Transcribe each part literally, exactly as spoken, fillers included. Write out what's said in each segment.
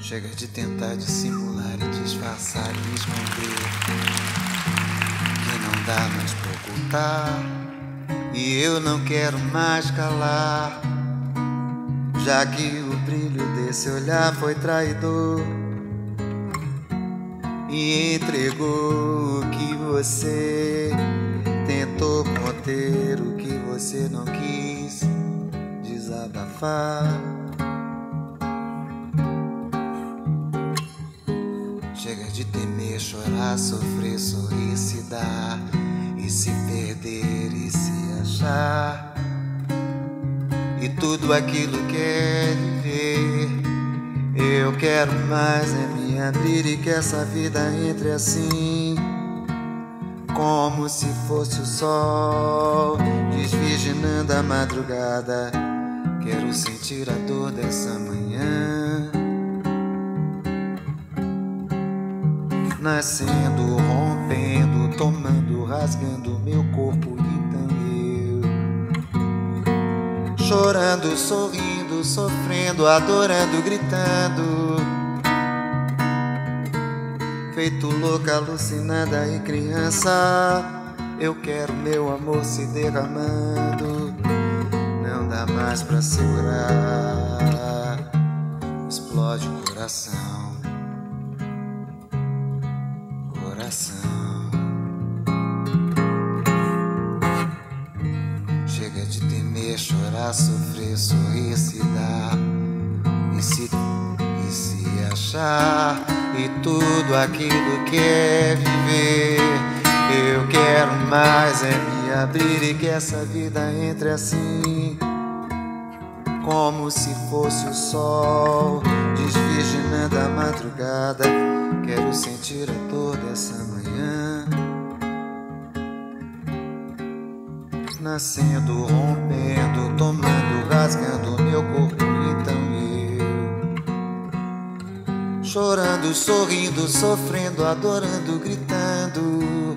Chega de tentar dissimular e disfarçar e esconder que não dá mais pra ocultar. E eu não quero mais calar, já que o brilho desse olhar foi traidor e entregou o que você tentou conter, o que você não quis desabafar. Chega de temer, chorar, sofrer, sorrir, se dar e se perder e se achar. E tudo aquilo que é viver, eu quero mais é me abrir e que essa vida entre assim, como se fosse o sol desvirginando a madrugada. Quero sentir a dor dessa manhã, nascendo, rompendo, tomando, rasgando meu corpo. Então eu, chorando, sorrindo, sofrendo, adorando, gritando, feito louca, alucinada e criança. Eu quero meu amor se derramando, não dá mais pra segurar. Explode o coração, coração. Chega de temer, chorar, sofrer, sorrir, se dar e se, e se achar. E tudo aquilo que é viver, eu quero mais é me abrir e que essa vida entre assim, como se fosse o sol desvirginando a madrugada. Quero sentir a dor dessa manhã, nascendo, rompendo, tomando, rasgando meu corpo. Então eu, chorando, sorrindo, sofrendo, adorando, gritando,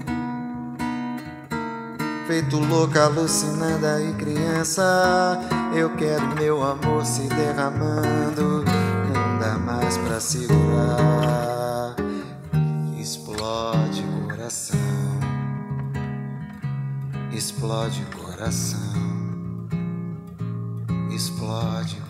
feito louca, alucinada e criança. Eu quero meu amor se derramando, não dá mais pra segurar. Explode coração, explode coração, explode